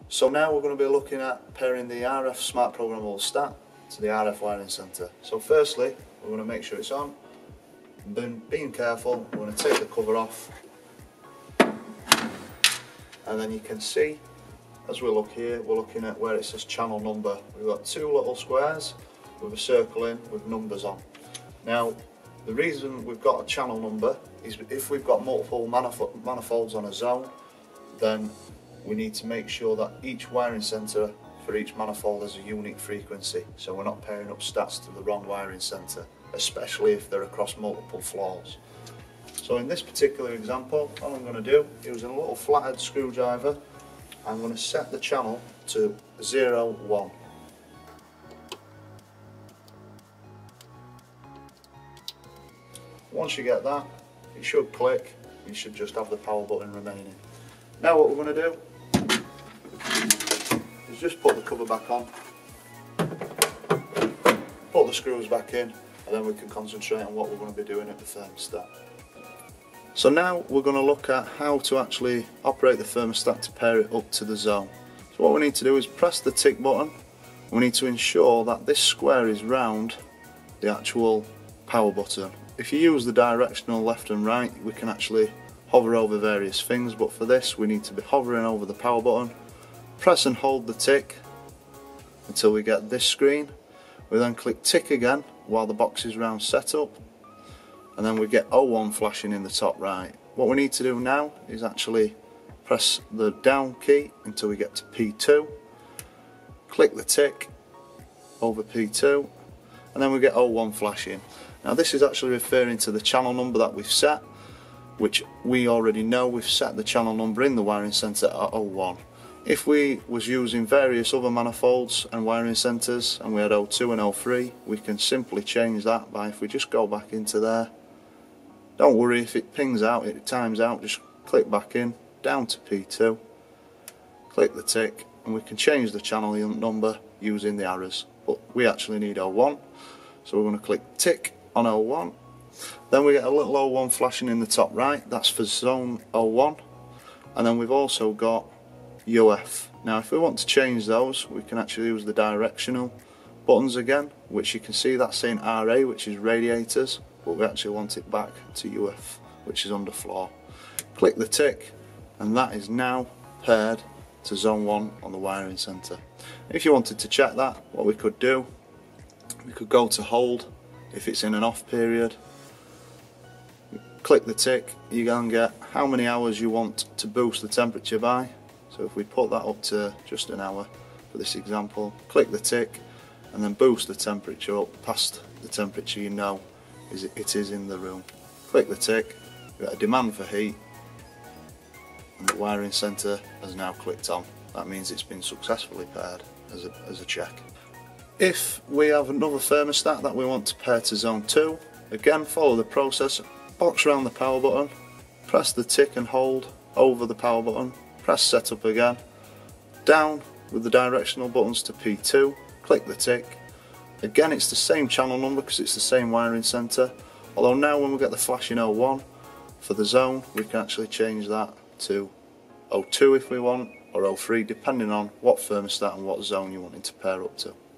So now we're going to be looking at pairing the RF Smart Programmable Stat to the RF wiring centre. So firstly, we're going to make sure it's on. Then, being careful, we're going to take the cover off, and then you can see as we look here, we're looking at where it says channel number. We've got two little squares with a circle in with numbers on. Now the reason we've got a channel number is if we've got multiple manifolds on a zone, then we need to make sure that each wiring centre for each manifold has a unique frequency, so we're not pairing up stats to the wrong wiring centre, especially if they're across multiple floors. So in this particular example, all I'm going to do, using a little flathead screwdriver, I'm going to set the channel to 0, 1. Once you get that, it should click. You should just have the power button remaining. Now what we're going to do is just put the cover back on, put the screws back in, and then we can concentrate on what we're going to be doing at the thermostat. So now we're going to look at how to actually operate the thermostat to pair it up to the zone. So what we need to do is press the tick button. We need to ensure that this square is round the actual power button. If you use the directional left and right, we can actually hover over various things, but for this we need to be hovering over the power button. Press and hold the tick until we get this screen. We then click tick again while the box is round setup, and then we get 01 flashing in the top right. What we need to do now is actually press the down key until we get to P2, click the tick over P2, and then we get 01 flashing. Now this is actually referring to the channel number that we've set, which we already know we've set the channel number in the wiring centre at 01. If we was using various other manifolds and wiring centres and we had 02 and 03, we can simply change that by, if we just go back into there, don't worry if it pings out, it times out, just click back in, down to P2, click the tick, and we can change the channel number using the arrows. But we actually need 01, so we're going to click tick on 01. Then we get a little 01 flashing in the top right, that's for zone 01, and then we've also got UF. Now if we want to change those, we can actually use the directional buttons again, which you can see that's saying RA, which is radiators, but we actually want it back to UF, which is underfloor. Click the tick, and that is now paired to zone 1 on the wiring centre. If you wanted to check that, what we could do, we could go to hold if it's in an off period, click the tick, you can get how many hours you want to boost the temperature by. So if we put that up to just an hour for this example, click the tick and then boost the temperature up past the temperature you know it is in the room. Click the tick, we get a demand for heat, and the wiring centre has now clicked on. That means it's been successfully paired as a check. If we have another thermostat that we want to pair to zone 2, again follow the process, box around the power button, press the tick and hold over the power button, press setup again, down with the directional buttons to P2, click the tick. Again it's the same channel number because it's the same wiring centre, although now when we get the flashing 01 for the zone, we can actually change that to 02 if we want, or 03, depending on what thermostat and what zone you're wanting to pair up to.